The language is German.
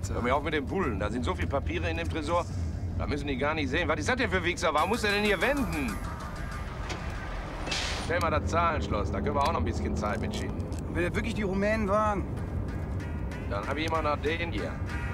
bitte. Hör mir auf mit dem Bullen. Da sind so viele Papiere in dem Tresor. Da müssen die gar nicht sehen. Was ist das denn für Wichser? Warum muss er denn hier wenden? Stell mal das Zahlenschloss. Da können wir auch noch ein bisschen Zeit mitschieben. Wenn das wirklich die Rumänen waren. Dann habe ich immer noch den hier.